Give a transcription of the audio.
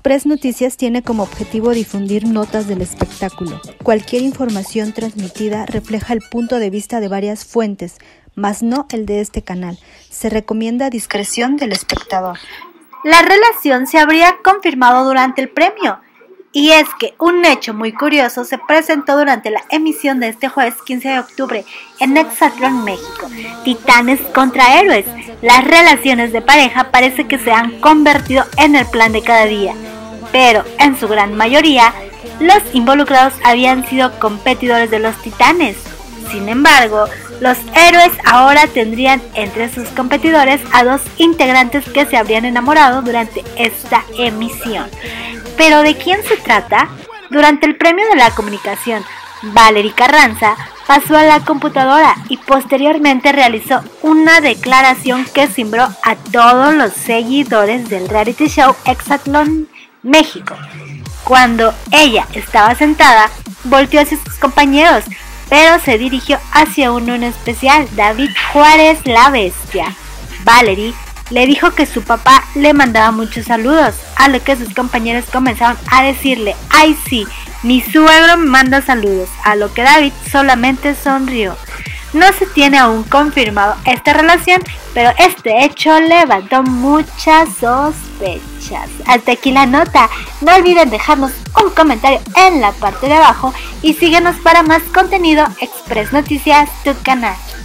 Express Noticias tiene como objetivo difundir notas del espectáculo. Cualquier información transmitida refleja el punto de vista de varias fuentes, mas no el de este canal. Se recomienda discreción del espectador. La relación se habría confirmado durante el premio. Y es que un hecho muy curioso se presentó durante la emisión de este jueves 15 de octubre en Exatlón, México. Titanes contra héroes. Las relaciones de pareja parece que se han convertido en el plan de cada día, pero en su gran mayoría, los involucrados habían sido competidores de los titanes. Sin embargo, los héroes ahora tendrían entre sus competidores a dos integrantes que se habrían enamorado durante esta emisión. ¿Pero de quién se trata? Durante el premio de la comunicación, Valerie Carranza pasó a la computadora y posteriormente realizó una declaración que cimbró a todos los seguidores del reality show Exatlón, México. Cuando ella estaba sentada, volteó hacia sus compañeros, pero se dirigió hacia uno en especial, David Juárez la Bestia. Valerie le dijo que su papá le mandaba muchos saludos, a lo que sus compañeros comenzaron a decirle: ¡ay sí, mi suegro me manda saludos!, a lo que David solamente sonrió. No se tiene aún confirmado esta relación, pero este hecho levantó muchas sospechas. Hasta aquí la nota. No olviden dejarnos un comentario en la parte de abajo y síguenos para más contenido. Express Noticias, tu canal.